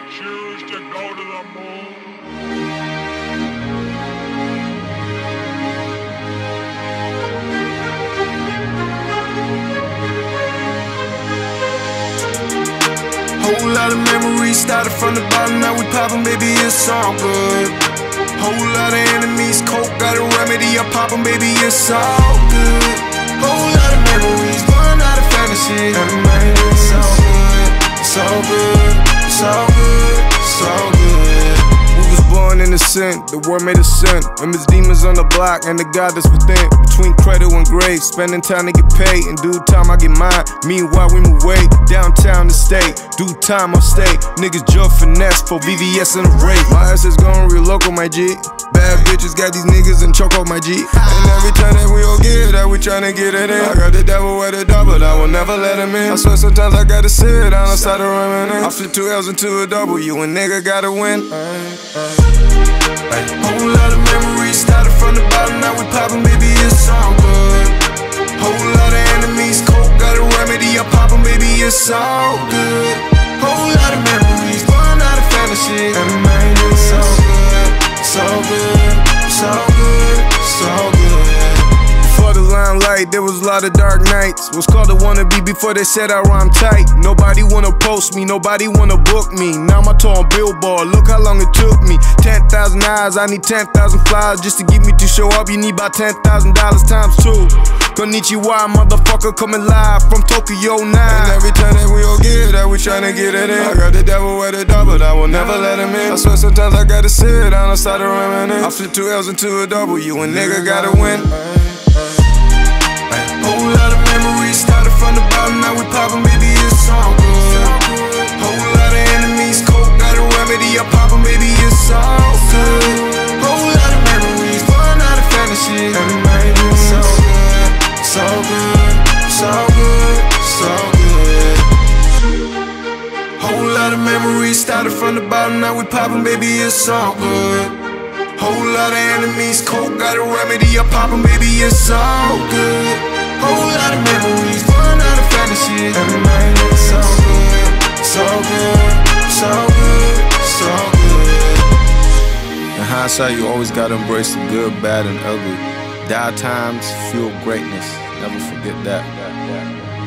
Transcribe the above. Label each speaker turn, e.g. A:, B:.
A: choose to go to the moon.
B: Whole lot of memories started from the bottom, now we poppin', baby, it's all good. Whole lot of enemies, coke got a remedy, I pop 'em, baby, it's all good. Whole lot of memories, born out of fantasy, and man, it's all good. It's all good, it's all good, it's all good. We was born innocent, the word made us sin. And there's demons on the block and the God that's within. Between cradle and grave, spending time to get paid. In due time I get mine, meanwhile we move way downtown the state. Due time I'll stay, niggas jump finesse for VVS and a rape. My ass is going real local, my G. Bad bitches got these niggas and choke off my G. And every time that we all get that, we tryna get it in. I got the devil with a double, but I will never let him in. I swear sometimes I gotta sit down and start to reminisce. I flip 2 L's into a W, a nigga gotta win. Whole lot of memories started from the bottom, now we poppin', baby, it's all good. Whole lot of enemies, coke got a remedy, I pop 'em, baby, it's all good. Whole lot of memories, born out of fantasy, and man, it's all good. It's all good, it's all good, it's all good. Before the limelight, there was a lot of dark nights. Was called a wannabe before they said I rhyme tight. Nobody wanna post me, nobody wanna book me. Now my tour on Billboard, look how long it took me. 10,000 eyes, I need 10,000 flies. Just to get me to show up, you need about $10,000 times 2. Konnichiwa, motherfucker, coming live from Tokyo 9. And every time that we all get that, we tryna get it in. I got the devil with a double, but I will never let him in. I swear sometimes I gotta sit down and start to reminisce. I flip 2 L's into a W, a nigga gotta win. Whole lot of memories started from the bottom, now we poppin', baby, it's all good. Whole lot of enemies, coke got a remedy, I pop 'em, baby, it's all good. Whole lot of memories, born out of fantasy, and man, it's all good. It's all good, it's all good, it's all good. Whole lot of memories started from the bottom, now we poppin', baby, it's all good. Whole lot of enemies, coke got a remedy, I pop 'em, baby, it's all good. Whole lot of memories, born out of fantasy, and man, it's all good. It's all good, it's all good, it's all good. In hindsight, you always gotta embrace the good, bad, and ugly. Dire times fuel greatness, never forget that.